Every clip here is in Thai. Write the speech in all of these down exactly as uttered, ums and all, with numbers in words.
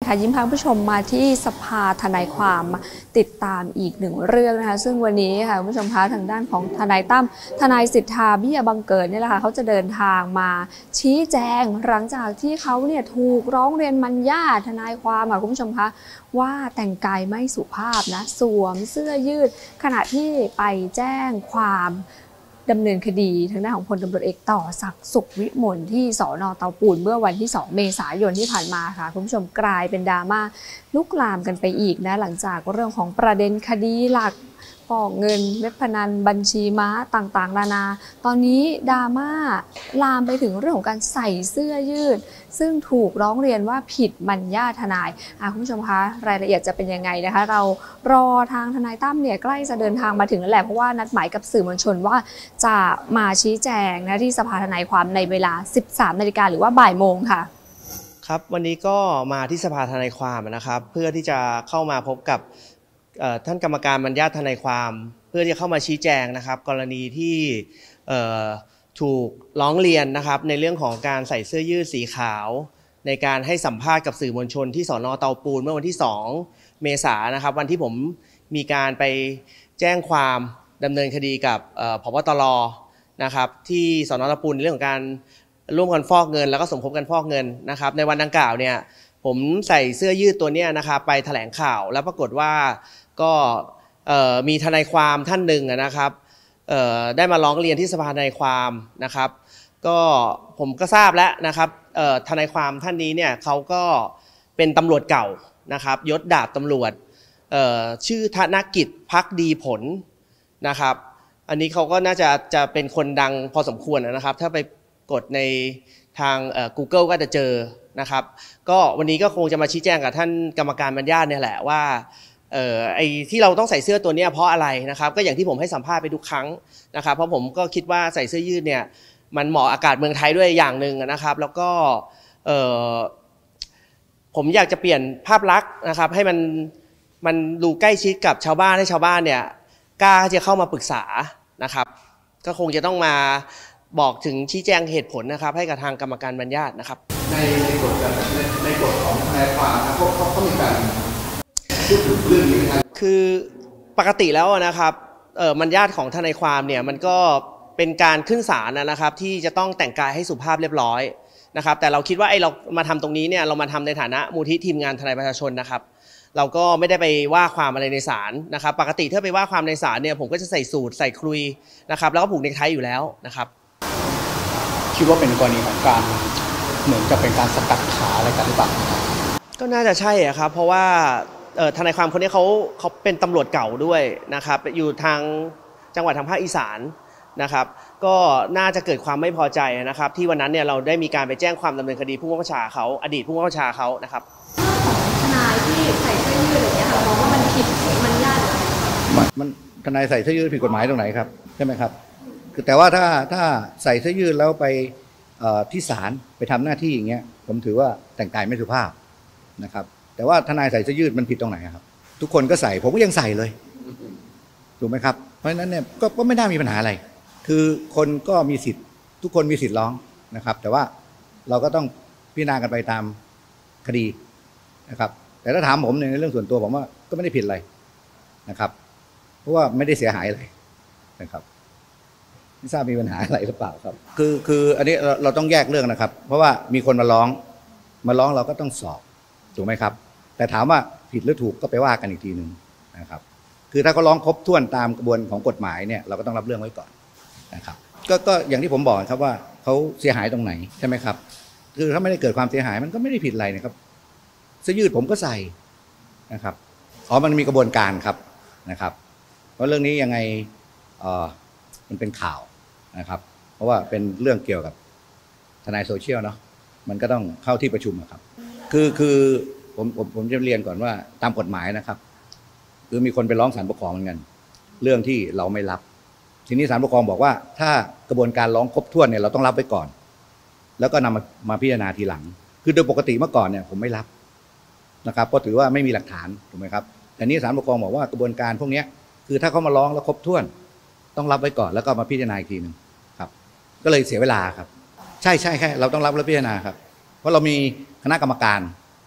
ค่ะยิ้มพาผู้ชมมาที่สภาทนายความติดตามอีกหนึ่งเรื่องนะคะซึ่งวันนี้ค่ะผู้ชมคะทางด้านของทนายตั้มทนายสิทธาเบี้ยบังเกิดนี่แหละค่ะเขาจะเดินทางมาชี้แจงหลังจากที่เขาเนี่ยถูกร้องเรียนมัญญาทนายความค่ะคุณผู้ชมคะว่าแต่งกายไม่สุภาพนะสวมเสื้อยืดขณะที่ไปแจ้งความดำเนินคดีทางด้านของพลตำรวจเอกต่อศักดิ์สุขวิมลที่สน.เตาปูนเมื่อวันที่สองเมษายนที่ผ่านมาค่ะคุณผู้ชมกลายเป็นดราม่าลุกลามกันไปอีกนะหลังจากเรื่องของประเด็นคดีหลักฟอกเงินเว็บพนันบัญชีม้าต่างๆนานาตอนนี้ดราม่าลามไปถึงเรื่องของการใส่เสื้อยืดซึ่งถูกร้องเรียนว่าผิดมัญญาทนายคุณผู้ชมคะรายละเอียดจะเป็นยังไงนะคะเรารอทางทนายตั้มเนี่ยใกล้จะเดินทางมาถึงแล้วแหละเพราะว่านัดหมายกับสื่อมวลชนว่าจะมาชี้แจงนะที่สภาทนายความในเวลา สิบสามนาฬิกาหรือว่าบ่ายโมงค่ะครับวันนี้ก็มาที่สภาทนายความนะครับเพื่อที่จะเข้ามาพบกับท่านกรรมการมัญญาทนายความเพื่อที่จะเข้ามาชี้แจงนะครับกรณีที่ถูกร้องเรียนนะครับในเรื่องของการใส่เสื้อยืดสีขาวในการให้สัมภาษณ์กับสื่อมวลชนที่สน.เตาปูนเมื่อวันที่สองเมษายนนะครับวันที่ผมมีการไปแจ้งความดำเนินคดีกับผบ.ตร.นะครับที่สน.เตาปูนในเรื่องของการร่วมกันฟอกเงินแล้วก็สมคบกันฟอกเงินนะครับในวันดังกล่าวเนี่ยผมใส่เสื้อยืดตัวนี้นะครับไปแถลงข่าวแล้วปรากฏว่าก็มีทนายความท่านหนึ่งนะครับได้มาร้องเรียนที่สภาทนายความนะครับก็ผมก็ทราบแล้วนะครับทนายความท่านนี้เนี่ยเขาก็เป็นตำรวจเก่านะครับยศดาบตำรวจชื่อธนกิจภักดีผลนะครับอันนี้เขาก็น่าจะจะเป็นคนดังพอสมควรนะครับถ้าไปกดในทาง Google ก็จะเจอนะครับก็วันนี้ก็คงจะมาชี้แจงกับท่านกรรมการมัญญาเนี่ยแหละว่าเอ่อไอ้ที่เราต้องใส่เสื้อตัวนี้เพราะอะไรนะครับก็อย่างที่ผมให้สัมภาษณ์ไปทุกครั้งนะครับเพราะผมก็คิดว่าใส่เสื้อยืดเนี่ยมันเหมาะอากาศเมืองไทยด้วยอย่างหนึ่งนะครับแล้วก็เอ่อผมอยากจะเปลี่ยนภาพลักษณ์นะครับให้มันมันดูใกล้ชิดกับชาวบ้านให้ชาวบ้านเนี่ยกล้าที่จะเข้ามาปรึกษานะครับก็คงจะต้องมาบอกถึงชี้แจงเหตุผลนะครับให้กับทางกรรมการมัญญานะครับในในกฎในในกฎของทนายความนะเขาเขามีการพูดถึงเรื่องนี้นะครับคือปกติแล้วนะครับเอ่อมัญญาตของทนายความเนี่ยมันก็เป็นการขึ้นศาลนะครับที่จะต้องแต่งกายให้สุภาพเรียบร้อยนะครับแต่เราคิดว่าไอ้เรามาทำตรงนี้เนี่ยเรามาทำในฐานะมูลที่ทีมงานทนายประชาชนนะครับเราก็ไม่ได้ไปว่าความอะไรในศาลนะครับปกติถ้าไปว่าความในศาลเนี่ยผมก็จะใส่สูทใส่คลุยนะครับแล้วก็ผูกเนคไทอยู่แล้วนะครับคิดว่าเป็นกรณีของการเหมือนจะเป็นการสกัดขาอะไรกันหรือเปล่าก็น่าจะใช่ครับเพราะว่าทนายความคนนี้เขาเขาเป็นตำรวจเก่าด้วยนะครับอยู่ทางจังหวัดทางภาคอีสานนะครับก็น่าจะเกิดความไม่พอใจนะครับที่วันนั้นเนี่ยเราได้มีการไปแจ้งความดำเนินคดีผู้บังคับบัญชาเขาอดีตผู้บังคับบัญชาเขานะครับทนายที่ใส่เสื้อยืดอะไรเงี้ยค่ะมองว่ามันผิดมันยากมันทนายใส่เสื้อยืดผิดกฎหมายตรงไหนครับใช่ไหมครับคือแต่ว่าถ้าถ้าใส่เสื้อยืดแล้วไปที่ศาลไปทำหน้าที่อย่างเงี้ยผมถือว่าแต่งกายไม่สุภาพนะครับแต่ว่าทนายใส่เสื้อยืดมันผิดตรงไหนครับทุกคนก็ใส่ผมก็ยังใส่เลยถูกไหมครับเพราะฉะนั้นเนี่ยก็ก็ไม่น่ามีปัญหาอะไรคือคนก็มีสิทธิ์ทุกคนมีสิทธิ์ร้องนะครับแต่ว่าเราก็ต้องพิจารณากันไปตามคดีนะครับแต่ถ้าถามผมในเรื่องส่วนตัวผมว่าก็ไม่ได้ผิดอะไรนะครับเพราะว่าไม่ได้เสียหายอะไรนะครับไม่ทราบมีปัญหาอะไรหรือเปล่าครับคือคืออันนี้เราเราต้องแยกเรื่องนะครับเพราะว่ามีคนมาร้องมาร้องเราก็ต้องสอบถูกไหมครับแต่ถามว่าผิดหรือถูกก็ไปว่ากันอีกทีหนึ่งนะครับคือถ้าเขาร้องครบถ้วนตามกระบวนของกฎหมายเนี่ยเราก็ต้องรับเรื่องไว้ก่อนนะครับก็ก็อย่างที่ผมบอกครับว่าเขาเสียหายตรงไหนใช่ไหมครับคือถ้าไม่ได้เกิดความเสียหายมันก็ไม่ได้ผิดอะไรนะครับเสื้อยืดผมก็ใส่นะครับอ๋อมันมีกระบวนการครับนะครับเพราะเรื่องนี้ยังไงเอ่อมันเป็นข่าวนะครับเพราะว่าเป็นเรื่องเกี่ยวกับทนายโซเชียลเนาะมันก็ต้องเข้าที่ประชุมครับคือคือผมผมผมจะเรียนก่อนว่าตามกฎหมายนะครับคือมีคนไปร้องศาลปกครองเหมือนกันเรื่องที่เราไม่รับทีนี้ศาลปกครองบอกว่าถ้ากระบวนการร้องครบถ้วนเนี่ยเราต้องรับไว้ก่อนแล้วก็นำมามาพิจารณาทีหลังคือโดยปกติเมื่อก่อนเนี่ยผมไม่รับนะครับเพราะถือว่าไม่มีหลักฐานถูกไหมครับแต่นี้ศาลปกครองบอกว่ากระบวนการพวกนี้คือถ้าเขามาร้องแล้วครบถ้วนต้องรับไว้ก่อนแล้วก็มาพิจารณาอีกทีหนึ่งครับก็เลยเสียเวลาครับใช่ใช่แค่เราต้องรับแล้วพิจารณาครับเพราะเรามีคณะกรรมการ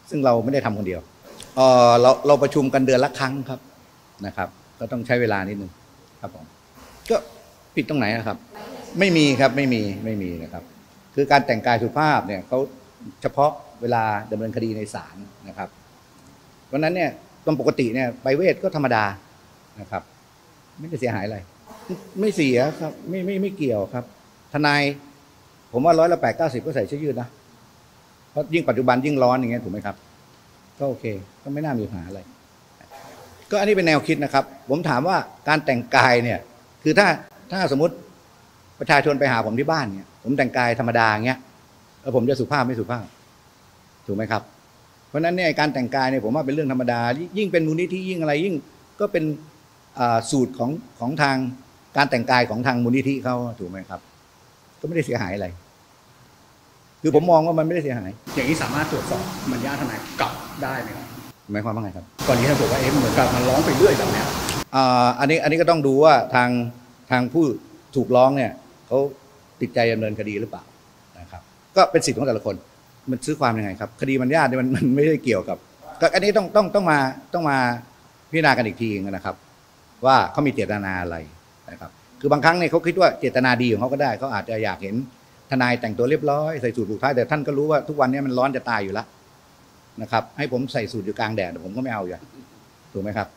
ซึ่งเราไม่ได้ทำคนเดียวเออเราเราประชุมกันเดือนละครั้งครับนะครับ ก็ต้องใช้เวลานิดนึงครับผมก็ผิดตรงไหนนะครับ ไม่มีครับไม่มีไม่มีนะครับ คือการแต่งกายสุภาพเนี่ยเขาเฉพาะเวลาดำเนินคดีในศาลนะครับเพราะนั้นเนี่ยตามปกติเนี่ยไปเวทก็ธรรมดานะครับไม่ได้เสียหายอะไรไม่เสียครับไม่ไม่ไม่เกี่ยวครับทนายผมว่าร้อยละแปดเก้าสิบก็ใส่เสื้อยืดนะเพราะยิ่งปัจจุบันยิ่งร้อนอย่างเงี้ยถูกไหมครับก็โอเคก็ไม่น่ามีปัญหาอะไรก็อันนี้เป็นแนวคิดนะครับผมถามว่าการแต่งกายเนี่ยคือถ้าถ้าสมมติประชาชนไปหาผมที่บ้านเนี่ยผมแต่งกายธรรมดาเงี้ยแล้วผมจะสุภาพไม่สุภาพถูกไหมครับเพราะฉะนั้นเนี่ยการแต่งกายเนี่ยผมว่าเป็นเรื่องธรรมดายิ่งเป็นมูลนิธิยิ่งอะไรยิ่งก็เป็นสูตรของของทางการแต่งกายของทางมูลนิธิเขาถูกไหมครับก็ไม่ได้เสียหายอะไรคือผมมองว่ามันไม่ได้เสียหายอย่างนี้สามารถตรวจสอบมันญาติทนายกลับได้ไหมครับหมายความว่าไงครับก่อนนี้ท่านบอกว่าเอ๊ะเหมือนกับมันร้องไปเรื่อยแบบนี้อ่าอันนี้อันนี้ก็ต้องดูว่าทางทางผู้ถูกร้องเนี่ยเขาติดใจดำเนินคดีหรือเปล่านะครับก็เป็นสิทธิ์ของแต่ละคนมันซื้อความยังไงครับคดีมันญาติมันมันไม่ได้เกี่ยวกับก็อันนี้ต้องต้องต้องมาต้องมาพิจารณากันอีกทีนะครับว่าเขามีเจตนาอะไรนะครับคือบางครั้งเนี่ยเขาคิดว่าเจตนาดีของเขาก็ได้เขาอาจจะอยากเห็นทนายแต่งตัวเรียบร้อยใส่สูทผูกไทแต่ท่านก็รู้ว่าทุกวันนี้มันร้อนจะตายอยู่แล้วนะครับให้ผมใส่สูทอยู่กลางแดดผมก็ไม่เอาอย่างถูกไหมครับ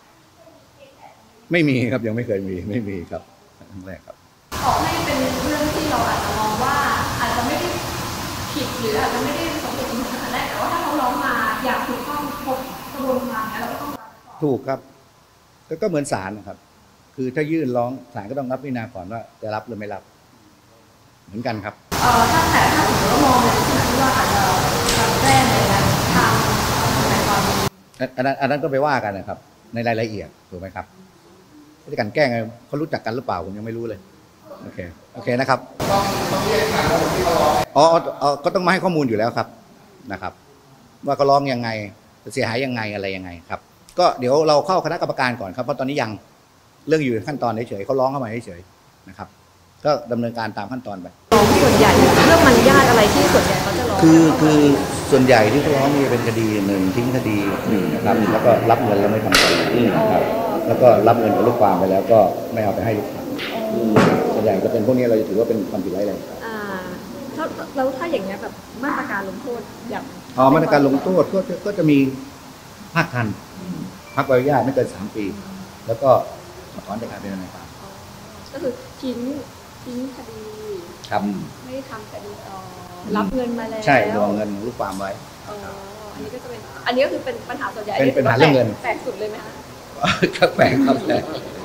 ไม่มีครับยังไม่เคยมีไม่มีครับครั้งแรกครับขอให้เป็นเรื่องที่เราอาจจะมองว่าอาจจะไม่ได้ผิดหรืออาจจะไม่ได้สมเหตุสมผลแต่แรกแต่ว่าถ้าเขาร้องมาอยากถูกต้องครบกระบวนการแล้วเราก็ต้องถูกครับก็เหมือนศาลนะครับคือถ้ายื่นร้องศาลก็ต้องรับพิจารณาก่อนว่าจะรับหรือไม่รับเหมือนกันครับเอ่อถ้าแต่ถ้าสมมติว่ามองในลักษณะที่ว่าอาจจะการแก้ในทางในความอันนั้นอันนั้นก็ไปว่ากันนะครับในรายละเอียดถูกไหมครับที่การแก้ไงเขารู้จักกันหรือเปล่าผมยังไม่รู้เลยโอเคโอเคนะครับต้องต้องเรียกทางที่เขาร้องอ๋อก็ต้องมาให้ข้อมูลอยู่แล้วครับนะครับว่าเขาร้องยังไงเสียหายยังไงอะไรยังไงครับก็เดี๋ยวเราเข้าคณะกรรมการก่อนครับเพราะตอนนี้ยังเรื่องอยู่ขั้นตอนเฉยๆเขาร้องเข้ามาเฉยๆนะครับก็ดำเนินการตามขั้นตอนไปส่วนใหญ่เรื่องมันญาติอะไรที่ส่วนใหญ่เขาจะร้องคือคือส่วนใหญ่ที่เขาร้องนี่เป็นคดีหนึ่งทิ้งคดีหนึ่งนะครับแล้วก็รับเงินแล้วไม่ทำคดีนะครับแล้วก็รับเงินกับลูกความไปแล้วก็ไม่เอาไปให้ลูกความส่วนใหญ่จะเป็นพวกนี้เราจะถือว่าเป็นความผิดร้ายแรงอ่าถ้าแล้วถ้าอย่างเงี้ยแบบมาตรการลงโทษอย่างอ๋อมาตรการลงโทษก็จะก็จะมีภาคทันพักใบอนุญาตไม่เกินสามปีแล้วก็ถอนจากการเป็นทนายความก็คือทิ้งทิ้งคดีครับไม่ทำคดีต่อรับเงินมาแล้วใช่รวมเงินลูกความไว้อ๋ออันนี้ก็จะเป็นอันนี้ก็คือเป็นปัญหาส่วนใหญ่เป็นปัญหาเรื่องเงินแปลกสุดเลยไหมคะก็แปลกครับแปลก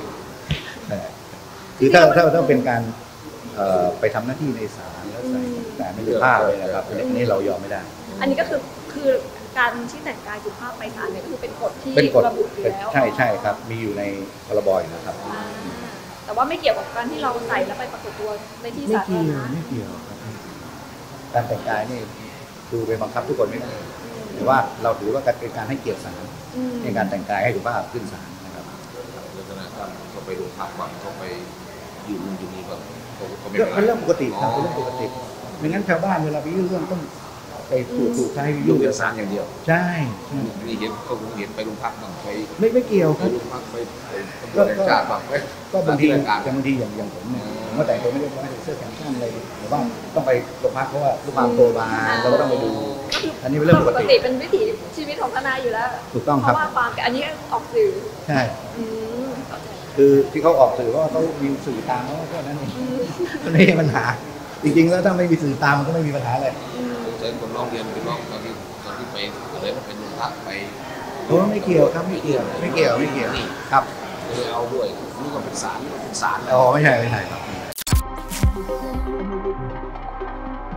คือถ้าถ้าถ้าเป็นการไปทำหน้าที่ในศาลแล้วใส่แต่ไม่สุภาพเลยนะครับอันนี้เรายอมไม่ได้อันนี้ก็คือคือการที่แต่งกายสุภาพไปศาลเนี่ยก็คือเป็นกฎที่ระบุอยู่แล้วใช่ใช่ครับมีอยู่ในพรบอยู่นะครับแต่ว่าไม่เกี่ยวกับการที่เราใส่แล้วไปปรากฏตัวในที่สาธารณะไม่เกี่ยวครับการแต่งกายนี่คือไปบังคับทุกคนไม่ได้แต่ว่าเราถือว่าเป็นการให้เกียรติศาลในการแต่งกายให้สุภาพขึ้นศาลนะครับลักษณะการเขาไปโรงพักบ้างเขาไปยืนอยู่นี่ก็เขาไม่เป็นเรื่องปกติครับเป็นเรื่องปกติไม่งั้นชาวบ้านเวลาไปยื่นเรื่องต้องไปถูกถูกใช้ยุ่งเอกสารอย่างเดียวใช่นี่เห็นเขาเห็นไปโรงพักบ้างไปไม่ไม่เกี่ยวครับโรงพักไปตำรวจจับบ้างไปก็บางทีอย่างบางทีอย่างอย่างผมเนี่ยเมื่อแต่งตัวไม่ได้ไม่ได้เสื้อแขนสั้นอะไรหรือว่าต้องไปโรงพักเพราะว่าลูกความโตมาเราก็ต้องไปดูอันนี้เป็นเรื่องปกติเป็นวิถีชีวิตของทนายอยู่แล้วถูกต้องครับเพราะว่าความอันนี้ออกสื่อใช่คือที่เขาออกสื่อว่าเขามีสื่อตามเขาแค่นั้นเองไม่ใช่ปัญหาจริงๆแล้วถ้าไม่มีสื่อตามมันก็ไม่มีปัญหาเลยเชิญคนร้องเรียนไปร้องตอนที่ตอนที่ไปอะไรเป็นโรงพักไปโอ้ไม่เกี่ยวครับไม่เกี่ยวไม่เกี่ยวไม่เกี่ยวครับเลยเอาด้วยนี่ก็เป็นศาลเป็นศาลอ๋อไม่ใช่ไม่ใช่ครับ